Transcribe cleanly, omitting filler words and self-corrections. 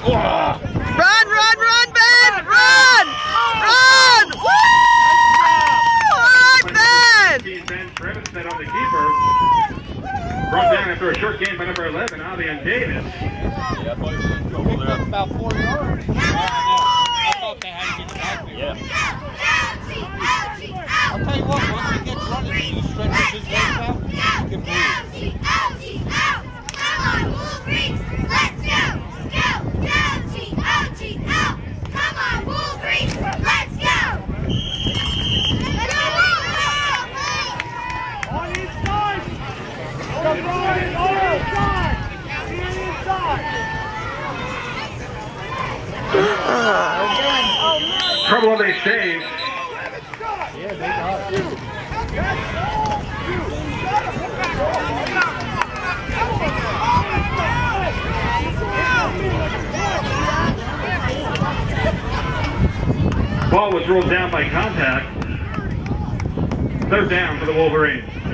Run, Ben! Run! Run! Woo! Hard, Ben! Ben Trevisan on the keeper. Brought down after a short game by number 11, Avian Davis. Yeah, I thought he was going to go. Well, they're up about 4 yards. I thought they had to get it back there. Yeah. I'll tell you what, once he gets running and he stretches his legs out, he can move. Come on, Wolverines! Let's go! Come on, Wolverines! Let's go! On each side! On each side! Trouble on the exchange. Yeah, they got it. Ball was ruled down by contact. Third down for the Wolverines.